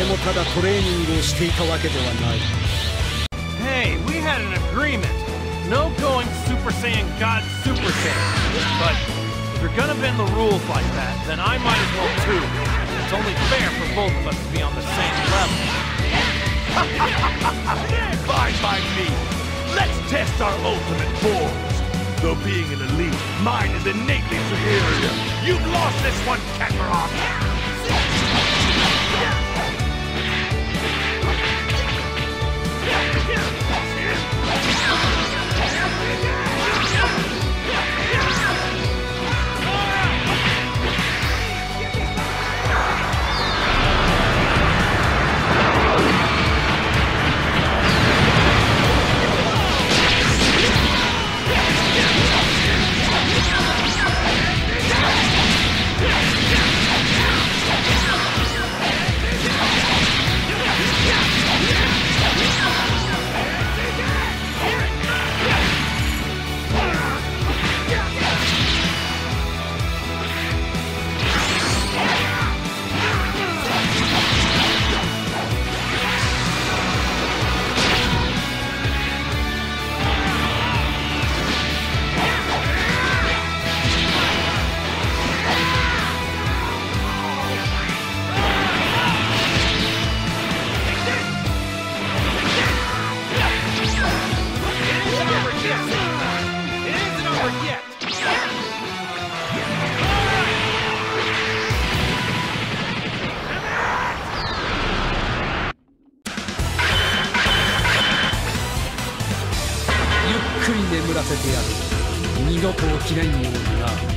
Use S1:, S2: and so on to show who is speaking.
S1: もただトレーニングをしていたわけではない。
S2: Hey, we had an agreement. No going Super Saiyan God Super Saiyan. But if you're gonna bend the rules like that, then I might as well too. It's only fair for both of us to be on the same level.
S3: Fine by me. Let's test our ultimate forms. Though being an elite, mine is innately superior. You've lost this one, Kakarot!
S1: Let 眠らせてやる。二度と起きないようにな。